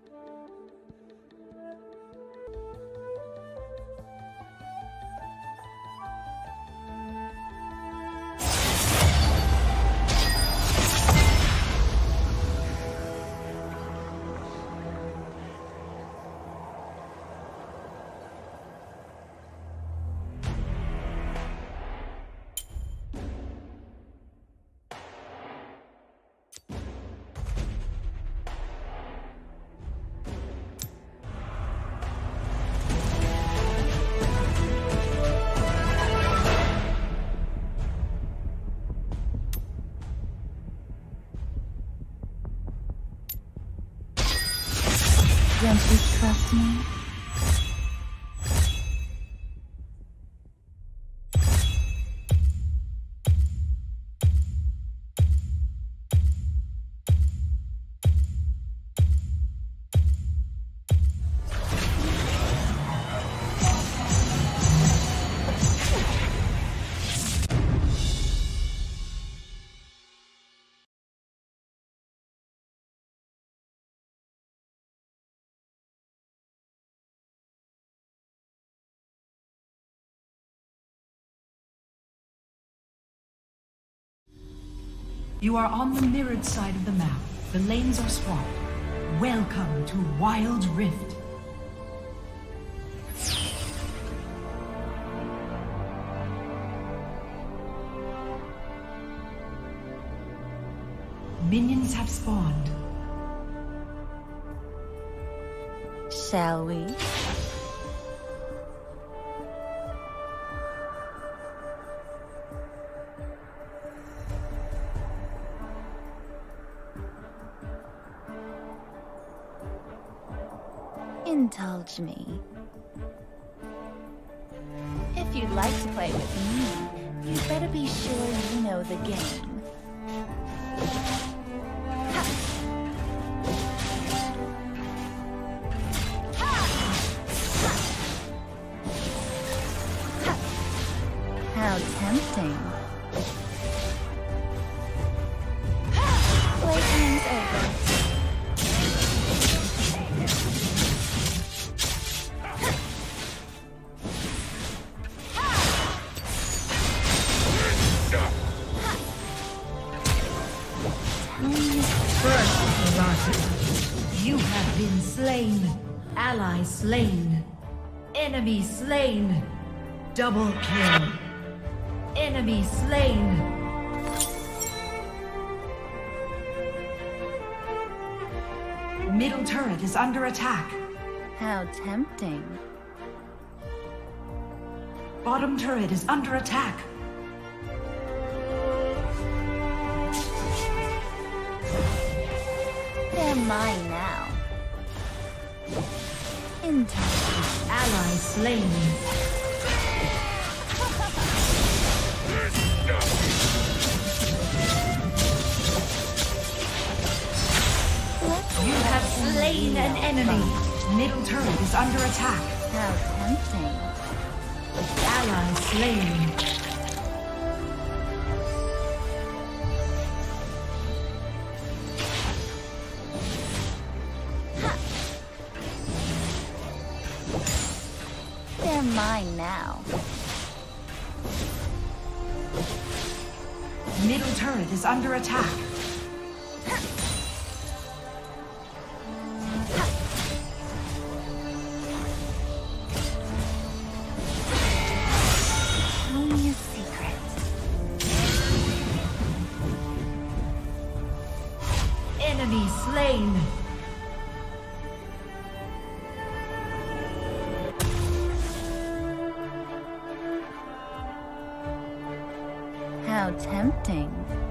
Don't you trust me? You are on the mirrored side of the map. The lanes are swapped. Welcome to Wildrift. Minions have spawned. Shall we? Indulge me. If you'd like to play with me, you'd better be sure you know the game. How tempting. Playtime's over. First blood. You have been slain. Ally slain. Enemy slain. Double kill. Enemy slain. Middle turret is under attack. How tempting. Bottom turret is under attack. They're mine now. Intelligent. Ally slain. You have slain an enemy. Middle turret is under attack. How tempting. Ally slain. They're mine now. Middle turret is under attack. Tell me a secret. Enemy slain. How tempting.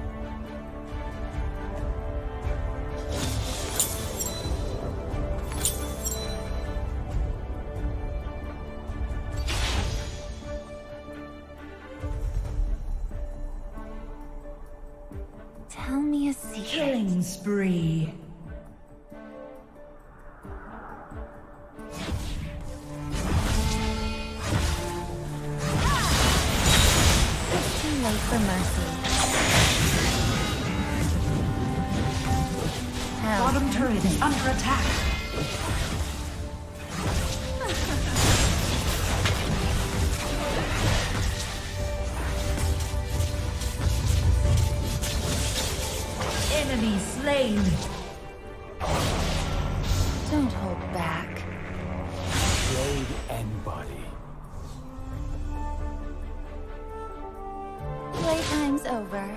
Tell me a secret. Killing spree. It's too late for mercy. How Bottom turret is tempting. under attack. Enemy slain. Don't hold back. Blade and body. Playtime's over.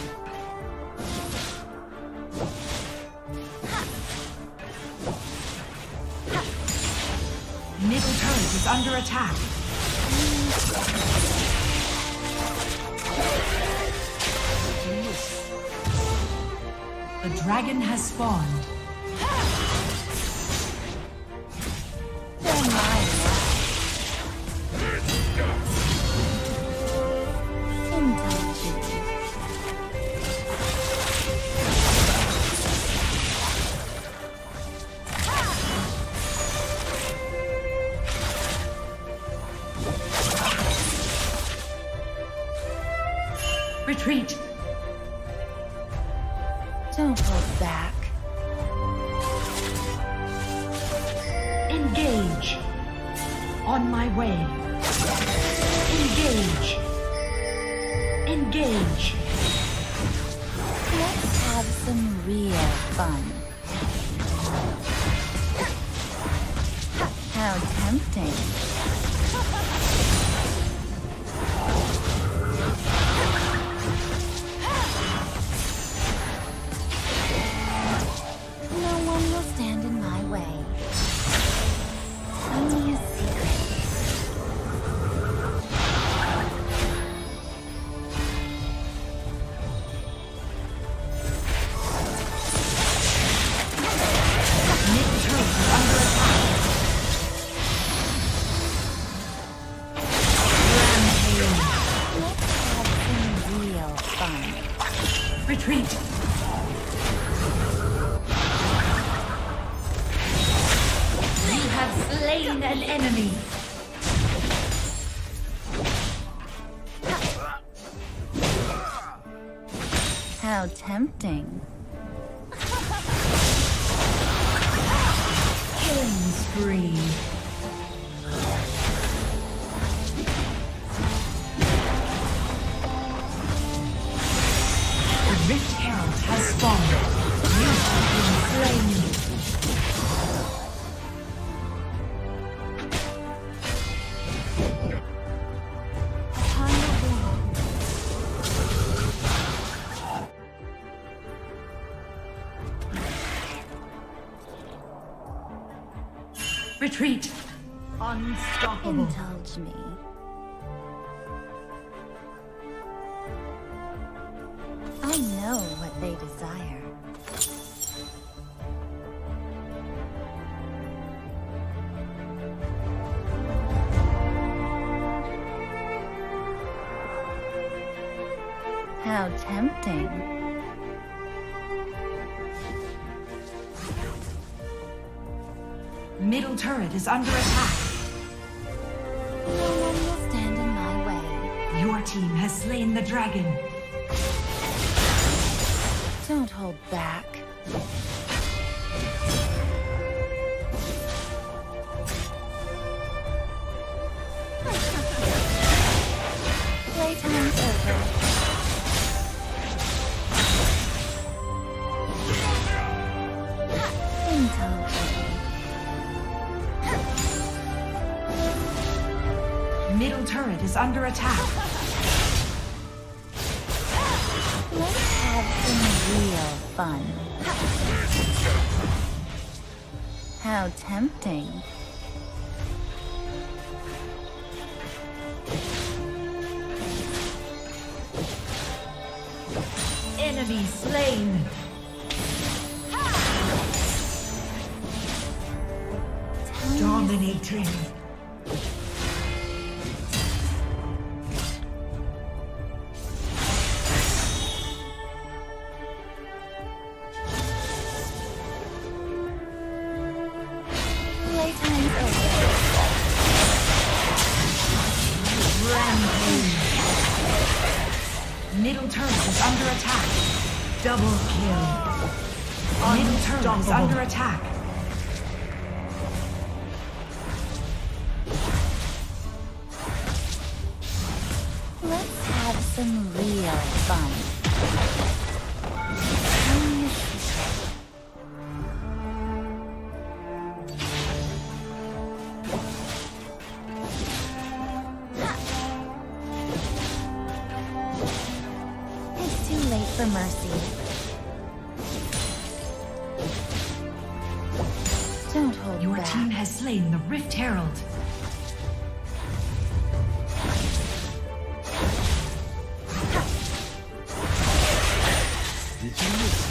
Middle turret is under attack. The dragon has spawned. They're mine now. Indulgent. Retreat. Don't hold back. Engage. On my way. Engage. Engage. Let's have some real fun. How tempting. No one will stand in my way. Only a secret. Retreat! You have slain an enemy! How tempting. Killing spree. Rift Herald has spawned. You have been slain. Upon the wall. Retreat. Unstoppable. Indulge me. I know what they desire. How tempting. Middle turret is under attack. No one will stand in my way. Your team has slain the dragon. Don't hold back. Playtime's over. Indulgent. Middle turret is under attack. Let's have some real fun. How tempting. Enemy slain. Dominating. Playtime's over. Rampage. Middle turret is under attack. Double kill. Middle turret is under attack. Let's have some real fun. It's too late for mercy. Don't hold Your back. team has slain the Rift Herald. Did you miss?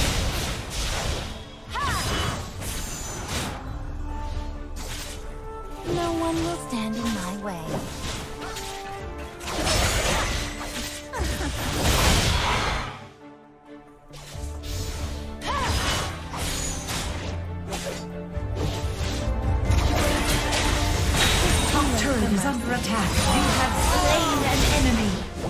No one will stand in my way. Top turret is under attack. You have slain an enemy.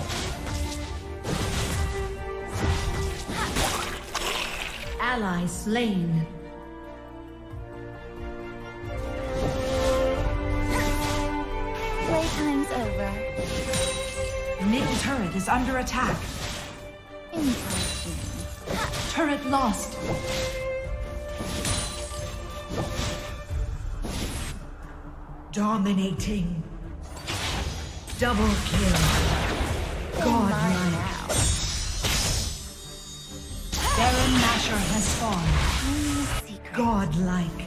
Ally slain. Playtime's over. Middle turret is under attack. Impulsion. Turret lost. Dominating. Double kill. Godlike. Now. Baron Nashor has fallen. Only secret. Godlike.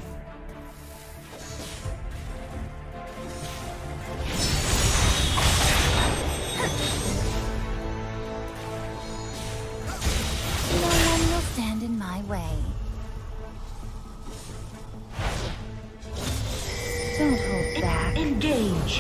No one will stand in my way. Don't hold back. Engage.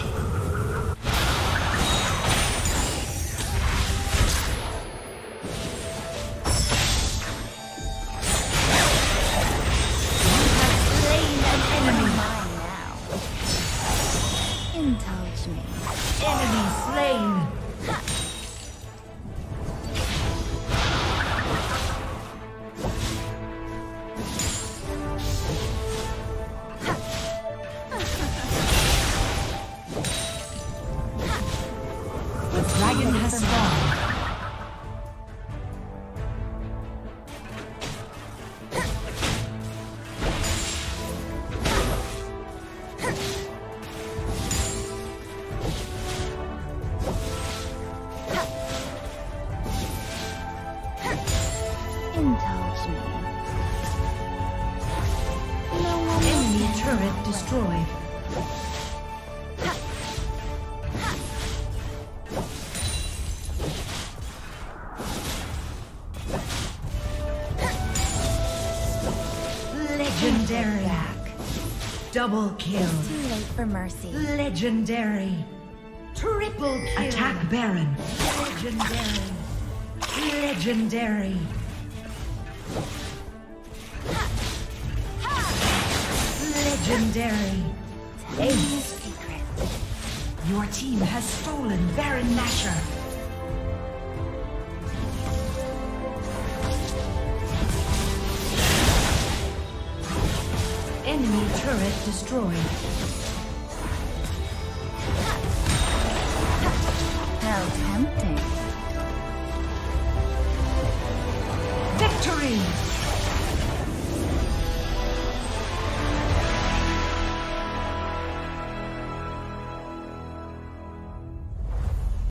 Enemy mine now. Indulge me. Enemy slain. The dragon has fallen. Indulge me. No one will Enemy stand in turret my way. destroyed. Legendary. Double kill. It's too late for mercy. Legendary. Triple kill. Attack Baron. Legendary. Legendary. Legendary. Only Ace. secret. Your team has stolen Baron Nashor. Enemy turret destroyed. How tempting. Victory!